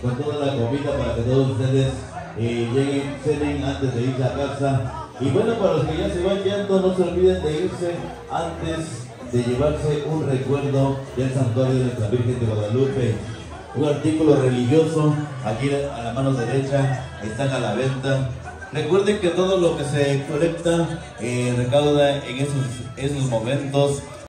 con toda la comida para que todos ustedes lleguen, cenen antes de irse a casa. Y bueno, para los que ya se van yendo, no se olviden de irse antes de llevarse un recuerdo del santuario de nuestra Virgen de Guadalupe. Un artículo religioso, aquí a la mano derecha, están a la venta. Recuerden que todo lo que se colecta recauda en esos momentos